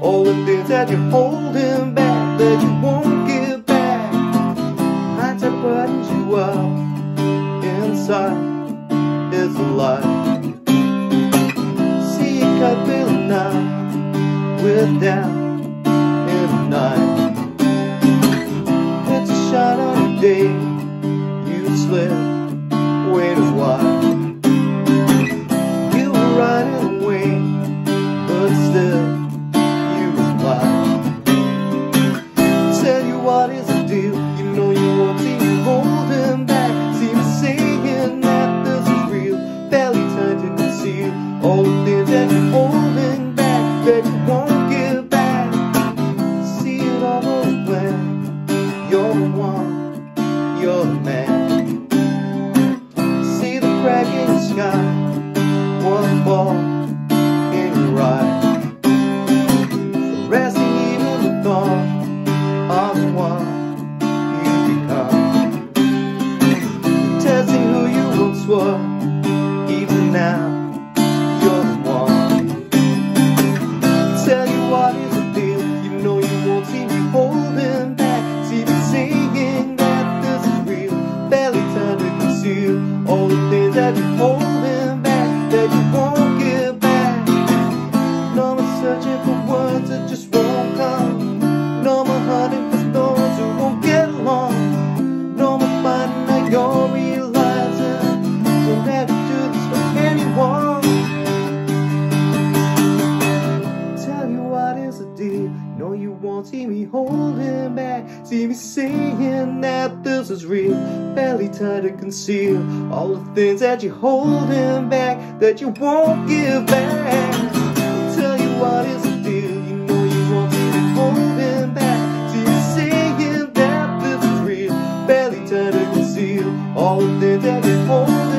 all the things that you're holding back, that you won't give back. Hindsight burdens you up, inside is a lie. See you cut feeling now, with down in the night. It's a shot on a day you slip way too wide. You were riding away, but still you replied. Tell you what is the deal, you know you won't see me holding back. See me saying that this is real, barely time to conceal all the things that you're holding back, that you won't give back. See it all when you're the one, you're the man. See the crack in the sky, one ball in your eye. Resting even the thought of what you become. Testing who you once were, even now you're the one. Tell you what is the deal, you know you won't see me holding back. See me saying that this is real, barely time to conceal all the things that you're holding back, that you won't give back. No more searching for words that just won't come. No more hunting for those who won't get along. No more finding that you're realizing you'll never do this for anyone. Tell you what is the deal, no you won't see me holding back. See me saying that this is real, barely time to conceal all the things that you're holding back, that you won't give back. Tell you what is the deal, you know you won't see me holding back. See me saying that this is real, barely time to conceal all the things that you're holding back.